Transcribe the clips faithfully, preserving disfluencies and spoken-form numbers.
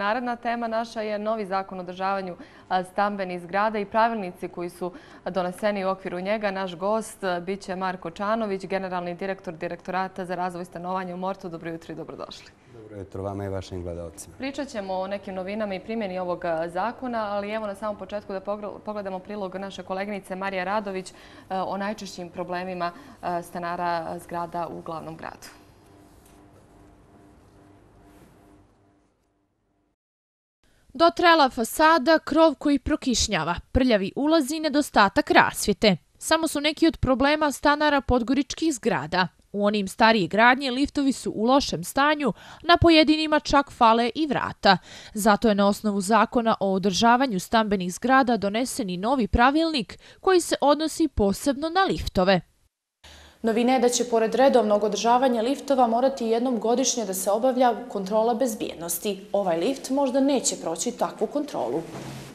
naredna tema naša je novi zakon o održavanju stambenih zgrada i pravilnici koji su doneseni u okviru njega. Naš gost biće Marko Čanović, generalni direktor Direktorata za razvoj stanovanja u Mortu. Dobro jutro i dobrodošli. Dobro jutro vama i vašim gledalcima. Pričat ćemo o nekim novinama i primjeni ovog zakona, ali evo na samom početku da pogledamo prilog naše koleginice Marije Radović o najčešćim problemima stanara zgrada u glavnom gradu. Dotrajala fasada, krov koji prokišnjava, prljavi ulazi i nedostatak rasvjete. Samo su neki od problema stanara podgoričkih zgrada. U onim starije gradnje liftovi su u lošem stanju, na pojedinima čak fale i vrata. Zato je na osnovu zakona o održavanju stambenih zgrada donesen i novi pravilnik koji se odnosi posebno na liftove. Novina je da će pored redovnog održavanja liftova morati jednom godišnje da se obavlja kontrola bezbjednosti. Ovaj lift možda neće proći takvu kontrolu.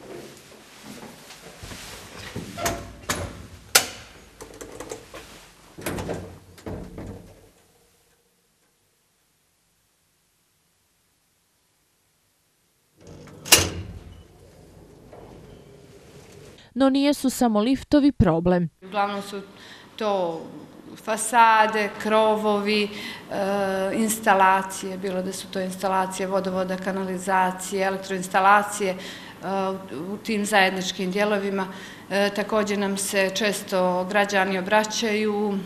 No nijesu samo liftovi problem. Uglavnom su to fasade, krovovi, instalacije, bilo da su to instalacije vodovoda, kanalizacije, elektroinstalacije u tim zajedničkim dijelovima. Također nam se često građani obraćaju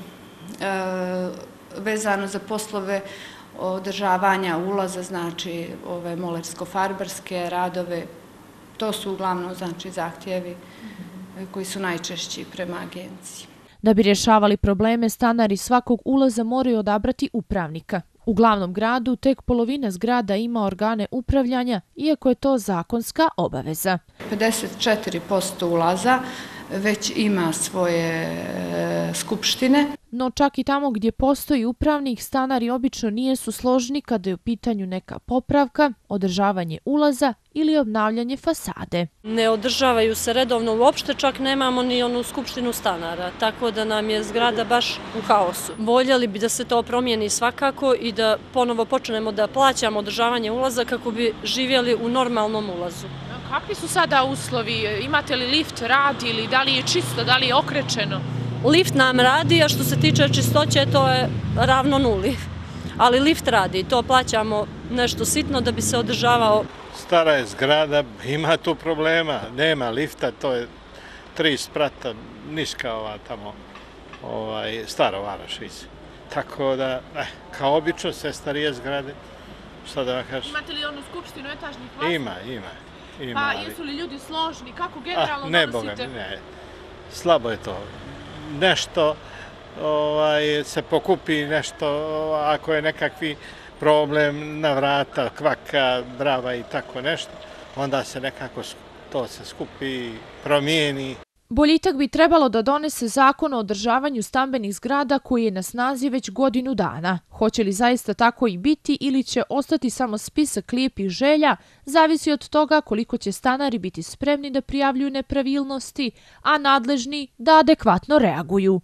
vezano za poslove održavanja ulaza, znači ove molersko-farbarske radove. To su uglavnom znači zahtjevi koji su najčešći prema agenciji. Da bi rješavali probleme, stanari svakog ulaza moraju odabrati upravnika. U glavnom gradu tek polovina zgrada ima organe upravljanja, iako je to zakonska obaveza. pedeset četiri posto ulaza već ima svoje skupštine. No čak i tamo gdje postoji upravnik, stanari obično nijesu složni kada je u pitanju neka popravka, održavanje ulaza ili obnavljanje fasade. Ne održavaju se redovno uopšte, čak nemamo ni onu skupštinu stanara, tako da nam je zgrada baš u haosu. Voljeli bi da se to promijeni svakako i da ponovo počnemo da plaćamo održavanje ulaza kako bi živjeli u normalnom ulazu. Kakvi su sada uslovi? Imate li lift, radi ili da li je čisto, da li je okrečeno? Lift nam radi, a što se tiče čistoće, to je ravno nuli. Ali lift radi, to plaćamo nešto sitno da bi se održavao. Stara je zgrada, ima tu problema, nema lifta, to je tri sprata, niska ova tamo, ovaj, stara Varošica. Tako da, eh, kao obično, sve starije zgrade, šta da vam kažem. Imate li onu skupštinu etažnih vlasnika? Ima, ima. ima pa ali... jesu li ljudi složni? Kako generalno ah, ne, donosite? Boga, ne, slabo je to. Nešto ovaj, se pokupi, nešto ako je nekakvi problem na vrata, kvaka, brava i tako nešto, onda se nekako to se skupi, promijeni. Boljitak bi trebalo da donese zakon o održavanju stambenih zgrada koji je na snazi već godinu dana. Hoće li zaista tako i biti ili će ostati samo spisak lijepih želja, zavisi od toga koliko će stanari biti spremni da prijavljuju nepravilnosti, a nadležni da adekvatno reaguju.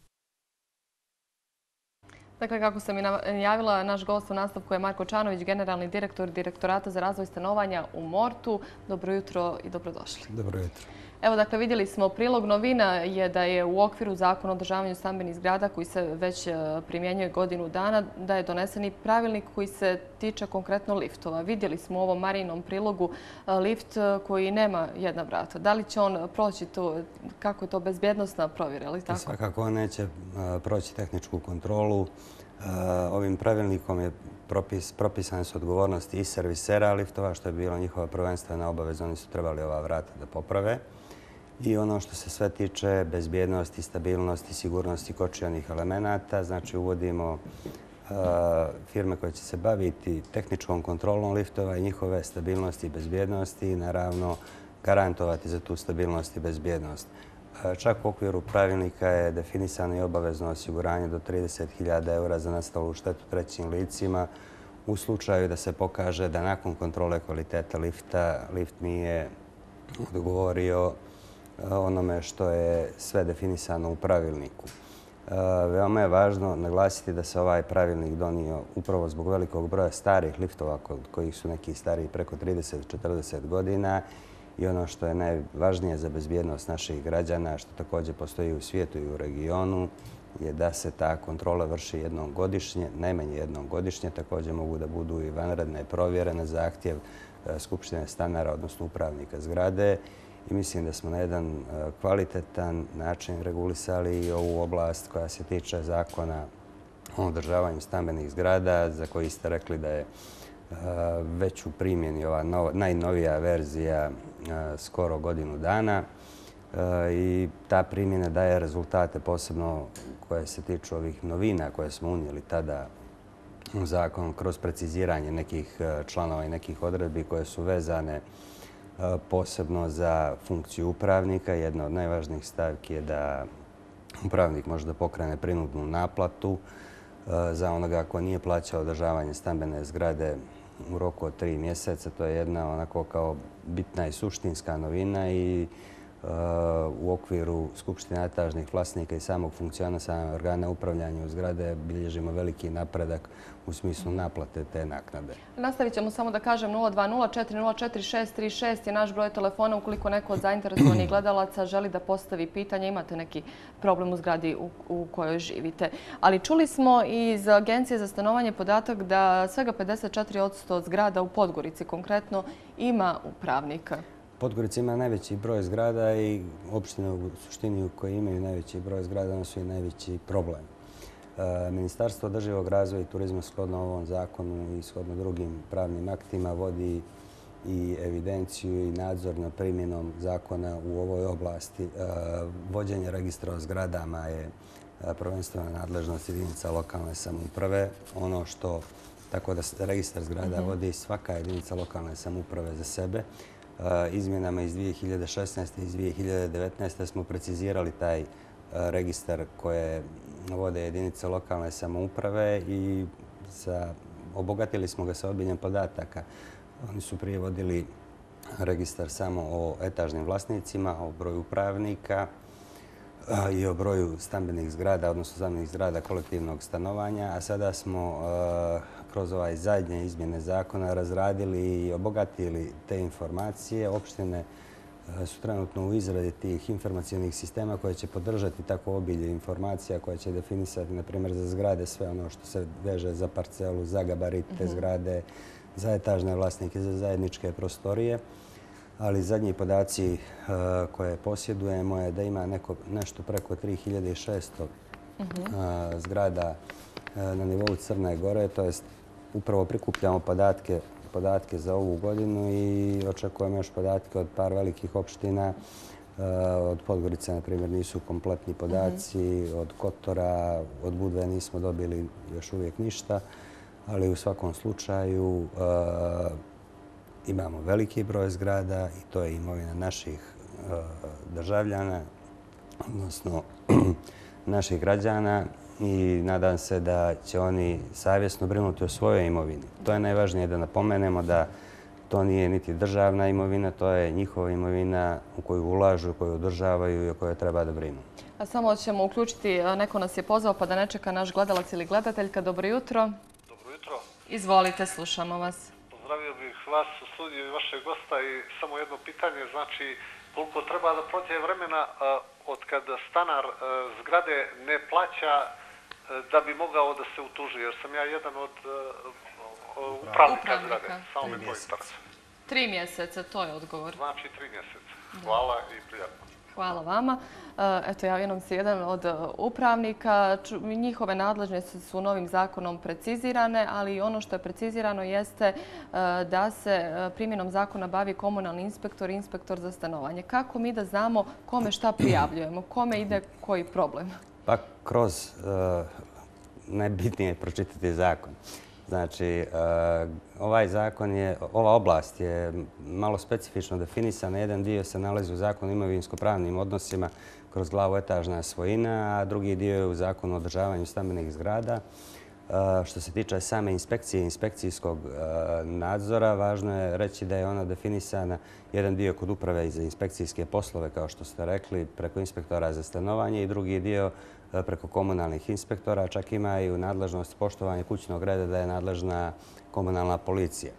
Dakle, kako sam i najavila, naš gost u nastavku je Marko Čanović, generalni direktor Direktorata za razvoj stanovanja u Mortu. Dobro jutro i dobrodošli. Dobro jutro. Evo, dakle, vidjeli smo prilog. Novina je da je u okviru zakona o održavanju stambenih zgrada koji se već primjenjuje godinu dana, da je donesen i pravilnik koji se tiče konkretno liftova. Vidjeli smo u ovom Marijinom prilogu lift koji nema jedna vrata. Da li će on proći to, kako je to bezbjednosna provjera, ali tako? Svakako on neće proći tehničku kontrolu. Ovim pravilnikom je propis, propisane su odgovornosti i servisera liftova, što je bila njihova prvenstvena obaveza. Oni su trebali ova vrata da poprave. I ono što se sve tiče bezbjednosti, stabilnosti, sigurnosti kočionih elemenata, znači uvodimo uh, firme koje će se baviti tehničkom kontrolom liftova i njihove stabilnosti i bezbjednosti i naravno garantovati za tu stabilnost i bezbjednost. Uh, čak u okviru pravilnika je definisano i obavezno osiguranje do trideset hiljada eura za nastalu štetu trećim licima u slučaju da se pokaže da nakon kontrole kvaliteta lifta lift nije odgovorio onome što je sve definisano u pravilniku. Veoma je važno naglasiti da se ovaj pravilnik donio upravo zbog velikog broja starih liftova, kod kojih su neki stariji preko trideset do četrdeset godina. I ono što je najvažnije za bezbjednost naših građana, što također postoji u svijetu i u regionu, je da se ta kontrola vrši jednom godišnje, najmanje jednom godišnje. Također mogu da budu i vanredne provjere na zahtjev Skupštine stanara, odnosno upravnika zgrade. I mislim da smo na jedan kvalitetan način regulisali i ovu oblast koja se tiče zakona o održavanju stambenih zgrada, za koji ste rekli da je već u primjeni ova najnovija verzija skoro godinu dana. I ta primjena daje rezultate posebno koje se tiču ovih novina koje smo unijeli tada u zakon kroz preciziranje nekih članova i nekih odredbi koje su vezane posebno za funkciju upravnika. Jedna od najvažnijih stavki je da upravnik može da pokrene prinudnu naplatu za onoga ko nije plaćao održavanje stambene zgrade u roku od tri mjeseca. To je jedna onako kao bitna i suštinska novina i u okviru Skupštine etažnih vlasnika i samog funkcionisanja organa upravljanja u zgrade bilježimo veliki napredak u smislu naplate te naknade. Nastavit ćemo samo da kažem nula dva nula četiri nula četiri šest tri šest je naš broj telefona ukoliko neko od zainteresovanih gledalaca želi da postavi pitanje, imate neki problem u zgradi u, u kojoj živite. Ali čuli smo iz Agencije za stanovanje podatak da svega pedeset četiri posto zgrada u Podgorici konkretno ima upravnika. Podgorica ima najveći broj zgrada i opštine u suštini u kojoj imaju najveći broj zgrada, ono su i najveći problem. Ministarstvo održivog razvoja i turizma shodno ovom zakonu i shodno drugim pravnim aktima vodi i evidenciju i nadzor nad primjenom zakona u ovoj oblasti. Vođenje registra o zgradama je prvenstveno nadležnost jedinica lokalne samouprave. Ono što, tako da registar zgrada vodi svaka jedinica lokalne samouprave za sebe. Izmjenama iz dvije hiljade šesnaeste i iz dvije hiljade devetnaeste smo precizirali taj registar koje vode jedinice lokalne samouprave i obogatili smo ga sa obiljem podataka. Oni su prije vodili registar samo o etažnim vlasnicima, o broju upravnika i o broju stambenih zgrada, odnosno stambenih zgrada kolektivnog stanovanja, a sada smo kroz ovaj zadnje izmjene zakona razradili i obogatili te informacije. Opštine su trenutno u izradi tih informacijonih sistema koje će podržati tako obilje informacija, koje će definisati, na primjer, za zgrade sve ono što se veže za parcelu, za gabarite zgrade, za etažne vlasnike, za zajedničke prostorije. Ali zadnji podaci koje posjedujemo je da ima nešto preko tri hiljade šesto zgrada na nivou Crne Gore, to jest upravo prikupljamo podatke podatke za ovu godinu i očekujemo još podatke od par velikih opština. Od Podgorice, na primjer, nisu kompletni podaci, od Kotora, od Budve nismo dobili još uvijek ništa, ali u svakom slučaju imamo veliki broj zgrada i to je imovina naših državljana, odnosno naših građana. I nadam se da će oni savjesno brinuti o svojoj imovini. To je najvažnije da napomenemo da to nije niti državna imovina, to je njihova imovina u koju ulažu, koju održavaju i o kojoj treba da brinu. A samo ćemo uključiti, neko nas je pozvao pa da ne čeka naš gledalac ili gledateljka. Dobro jutro. Dobro jutro. Izvolite, slušamo vas. Pozdravio bih vas u studiju i vašeg gosta i samo jedno pitanje, znači koliko treba da prođe vremena od kada stanar zgrade ne plaća da bi mogao da se utuži, jer sam ja jedan od upravnika zgrade. Samo me to interesuje. Tri mjeseca, to je odgovor. Znači tri mjeseca. Hvala i prijatno. Hvala vama. Eto, javio nam se jedan od upravnika. Njihove nadležnosti su novim zakonom precizirane, ali ono što je precizirano jeste da se primjenom zakona bavi komunalni inspektor i inspektor za stanovanje. Kako mi da znamo kome šta prijavljujemo, kome ide koji problem? Pa kroz najbitnije je pročitati zakon. Znači, ovaj zakon je, ova oblast je malo specifično definisana. Jedan dio se nalazi u zakonu o imovinsko-pravnim odnosima kroz glavu etažna svojina, a drugi dio je u zakonu o održavanju stambenih zgrada. Što se tiče same inspekcije i inspekcijskog nadzora, važno je reći da je ona definisana jedan dio kod uprave za inspekcijske poslove, kao što ste rekli, preko inspektora za stanovanje i drugi dio preko komunalnih inspektora. Čak ima i u nadležnosti poštovanja kućnog reda da je nadležna komunalna policija.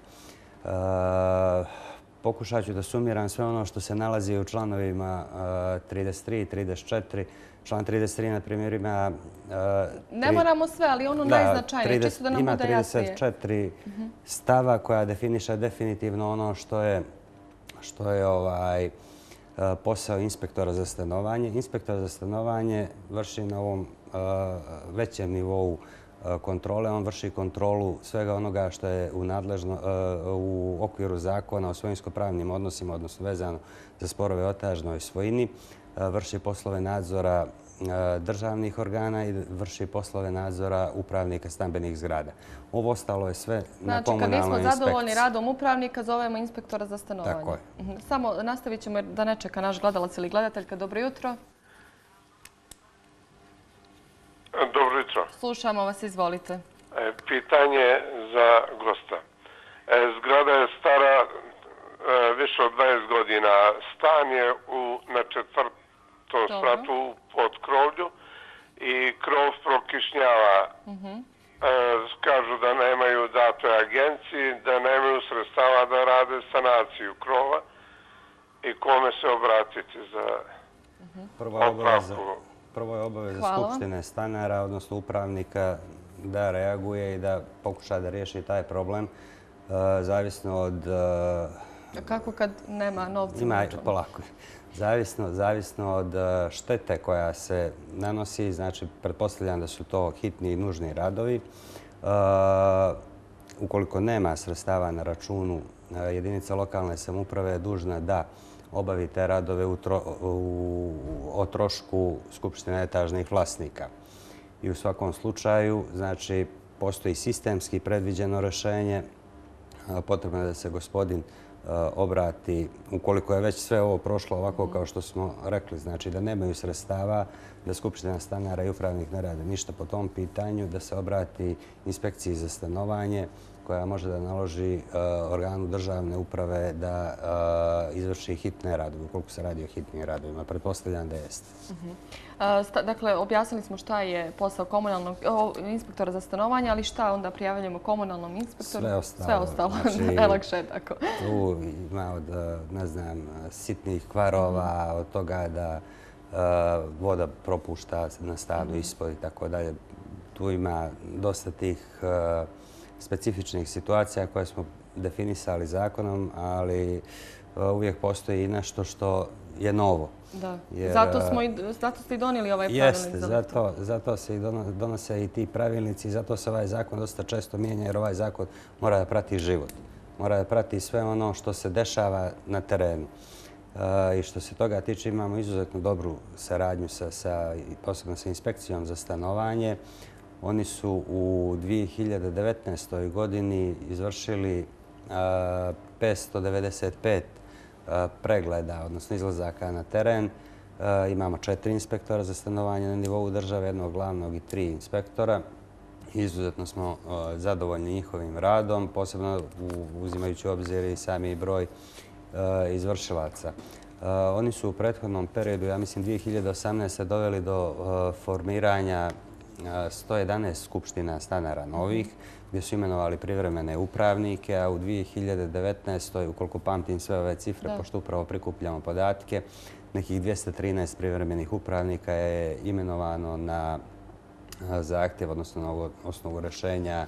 Pokušat ću da sumiram sve ono što se nalazi u članovima trideset tri i trideset četiri. Član trideset tri, na primjer, ima... Ne moramo sve, ali ono najznačajnije, čisto da nam bude jasnije. Ima trideset četiri stava koja definiše definitivno ono što je posao inspektora za stanovanje. Inspektor za stanovanje vrši na ovom većem nivou kontrole. On vrši kontrolu svega onoga što je u okviru zakona o svojinsko-pravnim odnosima, odnosno vezano za sporove o etažnoj svojini. Vrši poslove nadzora državnih organa i vrši poslove nadzora upravnika stambenih zgrada. Ovo ostalo je sve na komunalnoj inspekciji. Znači, kad nismo zadovoljni radom upravnika, zovemo inspektora za stanovanje. Tako je. Samo nastavit ćemo da ne čeka naš gledalac ili gledateljka. Dobro jutro. Dobro jutro. Slušamo vas, izvolite. Pitanje za gosta. Zgrada je stara više od dvadeset godina. Stan je na četvrtom spratu pod krovlju i krov prokišnjava. Kažu da nemaju datoj agenciji, da nemaju sredstava da rade sanaciju krova i kome se obratiti za odpravku. Prvo je obaveza Skupštine stanara, odnosno upravnika, da reaguje i da pokuša da riješi taj problem. Zavisno od... Kako kad nema novca? Ima, polako. Zavisno od štete koja se nanosi, znači pretpostavljam da su to hitni i nužni radovi. Ukoliko nema sredstava na računu, jedinica lokalne samouprave je dužna da obavi te radove o trošku Skupštine etažnih vlasnika. I u svakom slučaju, znači, postoji sistemski predviđeno rješenje. Potrebno je da se gospodin obrati, ukoliko je već sve ovo prošlo ovako kao što smo rekli, znači da nemaju sredstava, da Skupština stanara i upravnik ne rade ništa po tom pitanju, da se obrati inspekciji za stanovanje koja može da naloži organu državne uprave da izvrši hitne radove, ukoliko se radi o hitnim radovima. Pretpostavljam da jeste. Dakle, objasnili smo šta je posao komunalnog inspektora za stanovanje, ali šta onda prijavljamo komunalnom inspektoru? Sve ostalo. Sve ostalo, najlakše je tako. Tu ima od, ne znam, sitnih kvarova, od toga da voda propušta na stanu ispod i tako dalje. Tu ima dosta tih specifičnih situacija koje smo definisali zakonom, ali uvijek postoji i nešto što je novo. Da, zato ste i donijeli ovaj pravilnik za liftove. Jeste, zato se i donose i ti pravilnici i zato se ovaj zakon dosta često mijenja jer ovaj zakon mora da prati život. Mora da prati sve ono što se dešava na terenu. I što se toga tiče, imamo izuzetno dobru saradnju posebno sa inspekcijom za stanovanje. Oni su u dvije hiljade devetnaestoj godini izvršili petsto devedeset pet pregleda, odnosno izlazaka na teren. Imamo četiri inspektora za stanovanje na nivou države, jednog glavnog i tri inspektora. Izuzetno smo zadovoljni njihovim radom, posebno uzimajući u obzir i sami broj izvršilaca. Oni su u prethodnom periodu, ja mislim dvije hiljade osamnaeste. doveli do formiranja sto jedanaest skupština stanara novih, gdje su imenovali privremene upravnike, a u dvije hiljade devetnaestoj. ukoliko pamtim sve ove cifre, pošto upravo prikupljamo podatke, nekih dvjesto trinaest privremenih upravnika je imenovano na zahtjev, odnosno na osnovu rješenja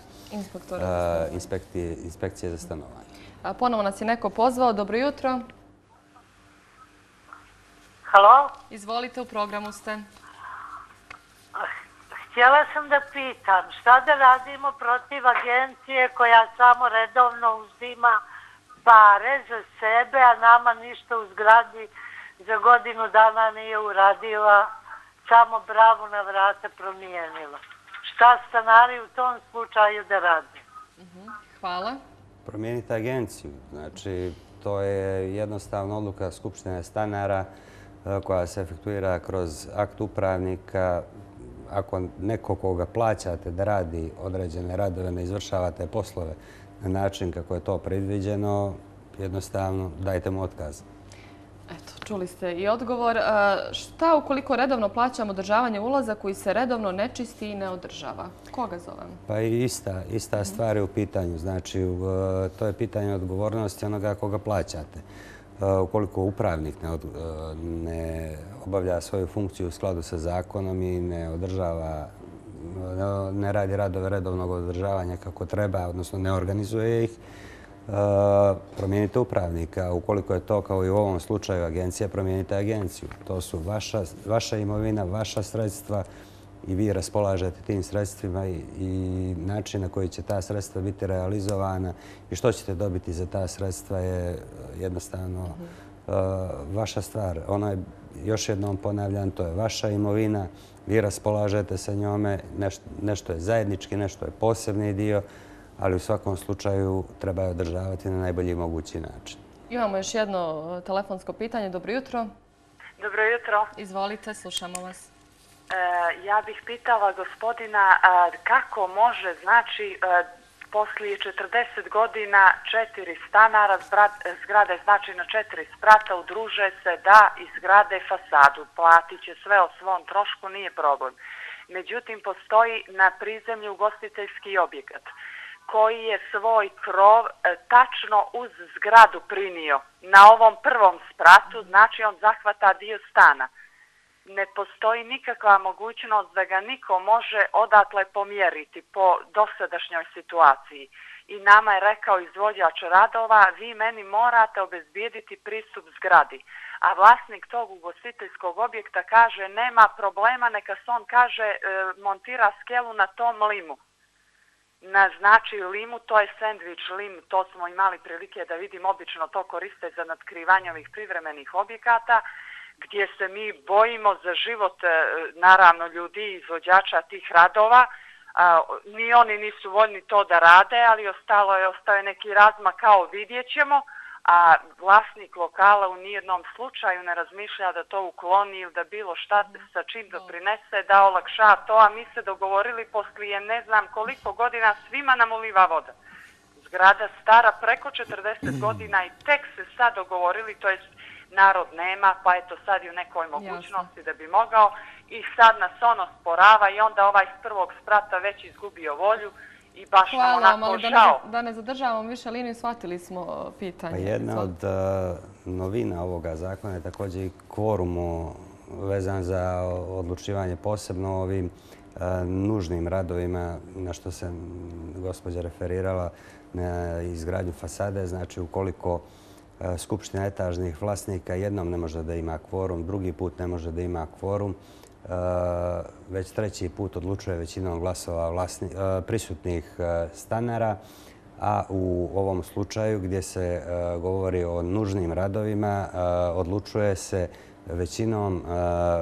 inspekcije za stanovanje. Ponovo nas je neko pozvao. Dobro jutro. Halo? Izvolite, u programu ste. Htjela sam da pitam, šta da radimo protiv agencije koja samo redovno uzima pare za sebe, a nama ništa u zgradi za godinu dana nije uradila, samo bravu na vrata promijenila. Šta stanari u tom slučaju da rade? Hvala. Promijenite agenciju. Znači, to je jednostavna odluka Skupštine stanara koja se efektuira kroz akt upravnika. ako neko koga plaćate da radi određene radove, ne izvršavate poslove na način kako je to predviđeno, jednostavno dajte mu otkaz. Eto, čuli ste i odgovor. Šta ukoliko redovno plaćamo održavanje ulaza koji se redovno ne čisti i ne održava? Koga zovemo? Pa i ista, ista stvar je u pitanju. Znači, to je pitanje odgovornosti onoga koga plaćate. Ukoliko upravnik ne, od, ne obavlja svoju funkciju u skladu sa zakonom i ne održava, ne radi radove redovnog održavanja kako treba, odnosno ne organizuje ih, promijenite upravnika. Ukoliko je to kao i u ovom slučaju agencija, promijenite agenciju. To su vaša, vaša imovina, vaša sredstva i vi raspolažete tim sredstvima i, i način na koji će ta sredstva biti realizovana i što ćete dobiti za ta sredstva je jednostavno uh, vaša stvar. Ono je, još jednom ponavljam, to je vaša imovina, vi raspolažete sa njome, nešto, nešto je zajednički, nešto je posebni dio, ali u svakom slučaju treba je održavati na najbolji mogući način. Imamo još jedno telefonsko pitanje. Dobro jutro. Dobro jutro. Izvolite, slušamo vas. E, ja bih pitala gospodina a, kako može, znači, a, poslije četrdeset godina četiri stanara zgrade, znači na četiri sprata, udruže se da izgrade fasadu. Platit će sve o svom trošku, nije problem. Međutim, postoji na prizemlju ugostiteljski objekat koji je svoj krov e, tačno uz zgradu prinio. Na ovom prvom spratu, znači on zahvata dio stana. Ne postoji nikakva mogućnost da ga niko može odatle pomjeriti po dosadašnjoj situaciji. I nama je rekao izvođač radova, vi meni morate obezbijediti pristup zgradi. A vlasnik tog ugostiteljskog objekta kaže, nema problema, neka se on kaže e, montira skelu na tom limu. Na znači limu, to je sandvič lim, to smo imali prilike da vidim, obično to koriste za natkrivanje ovih privremenih objekata, gdje se mi bojimo za život, naravno, ljudi, izvođača tih radova. Ni oni nisu voljni to da rade, ali ostalo je, ostao je neki razmak kao vidjet ćemo, a vlasnik lokala u nijednom slučaju ne razmišlja da to ukloni ili da bilo šta sa čim doprinese, da olakša to, a mi se dogovorili poslije ne znam koliko godina svima nam uliva voda. Zgrada stara preko četrdeset godina i tek se sad dogovorili, to jest narod nema, pa eto sad i u nekoj mogućnosti da bi mogao i sad nas ono sporava i onda ovaj s prvog sprata već izgubio volju. I baš nam onako žao. Da ne zadržavamo više liniju, shvatili smo pitanje. Pa jedna od uh, novina ovoga zakona je također i kvorumu vezan za odlučivanje posebno ovim uh, nužnim radovima na što se gospođa referirala na izgradnju fasade. Znači ukoliko uh, skupština etažnih vlasnika jednom ne može da ima kvorum, drugi put ne može da ima kvorum, Uh, već treći put odlučuje većinom glasova vlasni, uh, prisutnih uh, stanara, a u ovom slučaju gdje se uh, govori o nužnim radovima uh, odlučuje se većinom uh,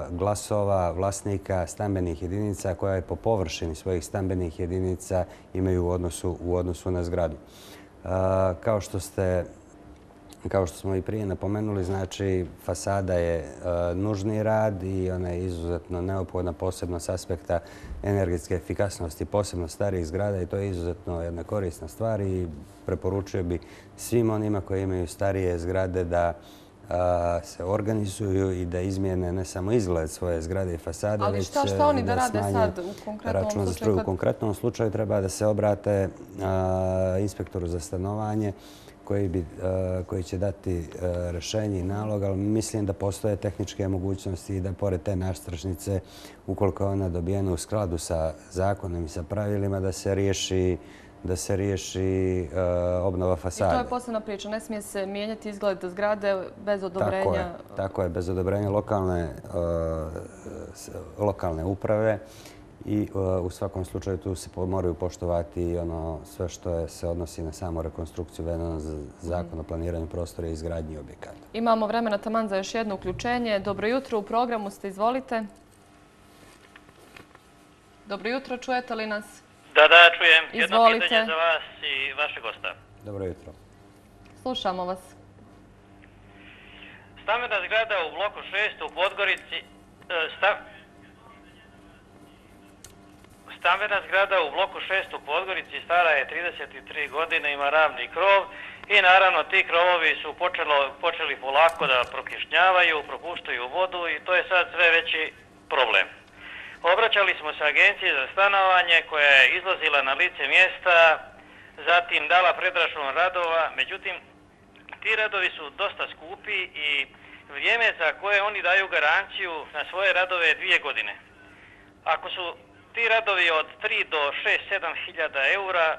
glasova vlasnika stambenih jedinica koja je po površini svojih stambenih jedinica imaju u odnosu, u odnosu na zgradu. Uh, kao što ste Kao što smo i prije napomenuli, znači fasada je e, nužni rad i ona je izuzetno neophodna, posebno s aspekta energetske efikasnosti, posebno starijih zgrada i to je izuzetno jedna korisna stvar i preporučio bi svim onima koji imaju starije zgrade da a, se organizuju i da izmijene ne samo izgled svoje zgrade i fasade, ali šta, šta oni da, da rade sad u konkretnom slučaju? Kad... U konkretnom slučaju treba da se obrate a, inspektoru za stanovanje koji, bi, koji će dati rješenje i nalog, ali mislim da postoje tehničke mogućnosti i da pored te nastrešnice, ukoliko je ona dobijena u skladu sa zakonom i sa pravilima, da se riješi da se riješi uh, obnova fasade. I to je posebna priča. Ne smije se mijenjati izgled zgrade bez odobrenja. Tako je, tako je bez odobrenja lokalne, uh, lokalne uprave. I uh, u svakom slučaju tu se moraju poštovati ono sve što je, se odnosi na samu rekonstrukciju vezano za zakon o planiranju prostora i izgradnji objekata. Imamo vremena taman za još jedno uključenje. Dobro jutro, u programu ste, izvolite. Dobro jutro, čujete li nas? Da, da, čujem. Jedno Izvolite. Pitanje za vas i vaše gosta. Dobro jutro. Slušamo vas. Stambena zgrada u bloku šest u Podgorici, stav... stambena zgrada u bloku šest u Podgorici, stara je trideset tri godine, ima ravni krov i naravno ti krovovi su počelo, počeli polako da prokišnjavaju, propuštaju vodu i to je sad sve veći problem. Obraćali smo se agenciji za stanovanje koja je izlazila na lice mjesta, zatim dala predračun radova, međutim ti radovi su dosta skupi i vrijeme za koje oni daju garanciju na svoje radove je dvije godine. Ako su ti radovi od tri do šest sedam hiljada eura,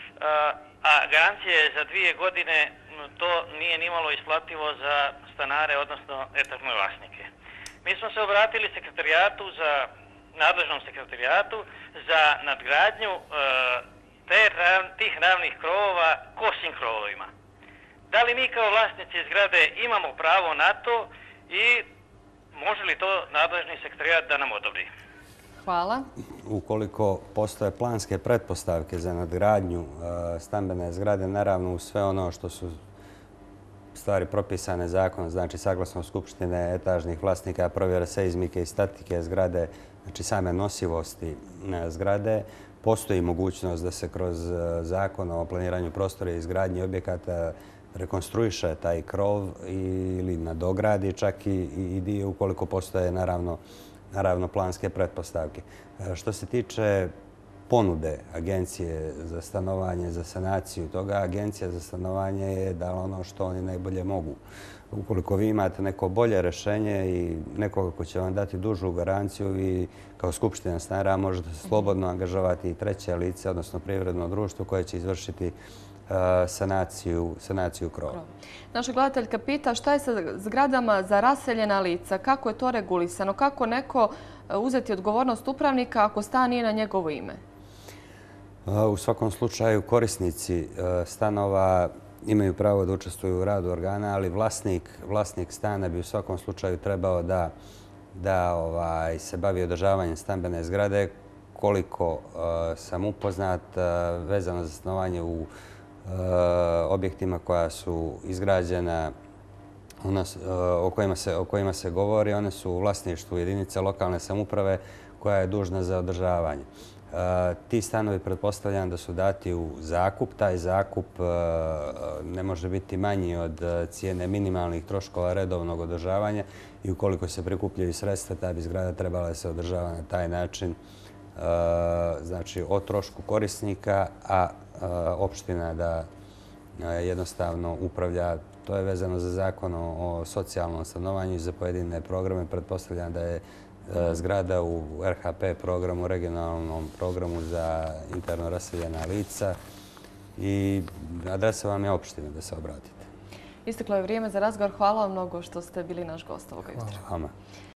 a garancija je za dvije godine, to nije nimalo isplativo za stanare, odnosno etažne vlasnike. Mi smo se obratili sekretarijatu za nadležnom sekretarijatu za nadgradnju te, tih ravnih krovova kosim krovovima. Da li mi kao vlasnici zgrade imamo pravo na to i može li to nadležni sekretarijat da nam odobri? Hvala. Ukoliko postoje planske pretpostavke za nadgradnju stambene zgrade, naravno u sve ono što su stvari propisane zakonom, znači saglasno Skupštine etažnih vlasnika, provjera seizmike i statike zgrade, znači same nosivosti zgrade, postoji mogućnost da se kroz zakon o planiranju prostora i izgradnji objekata rekonstruiše taj krov ili nadogradi čak i dio ukoliko postoje naravno naravno planske pretpostavke. Što se tiče ponude Agencije za stanovanje, za sanaciju toga, Agencija za stanovanje je dala ono što oni najbolje mogu. Ukoliko vi imate neko bolje rješenje i nekoga ko će vam dati dužu garanciju, vi kao Skupština stanara možete slobodno angažovati i treće lice, odnosno privredno društvo koje će izvršiti sanaciju, sanaciju krova. Naša gledateljka pita šta je sa zgradama za raseljena lica, kako je to regulisano, kako neko uzeti odgovornost upravnika ako stan nije na njegovo ime? U svakom slučaju korisnici stanova imaju pravo da učestvuju u radu organa, ali vlasnik, vlasnik stana bi u svakom slučaju trebao da, da ovaj, se bavi održavanjem stambene zgrade. Koliko uh, sam upoznat uh, vezano za stanovanje u uh, objektima koja su izgrađena nas, uh, o, kojima se, o kojima se govori, one su u vlasništvu jedinice lokalne samouprave koja je dužna za održavanje. Uh, ti stanovi pretpostavljam da su dati u zakup. Taj zakup uh, ne može biti manji od cijene minimalnih troškova redovnog održavanja i ukoliko se prikupljaju sredstva, ta bi zgrada trebala da se održava na taj način, znači o trošku korisnika, a opština da jednostavno upravlja. To je vezano za zakon o socijalnom stanovanju i za pojedine programe. Pretpostavljam da je zgrada u R H P programu, regionalnom programu za interno raseljena lica i adresa vam je opština da se obratite. Isteklo je vrijeme za razgovor. Hvala vam mnogo što ste bili naš gost ovoga jutra. Hvala vama.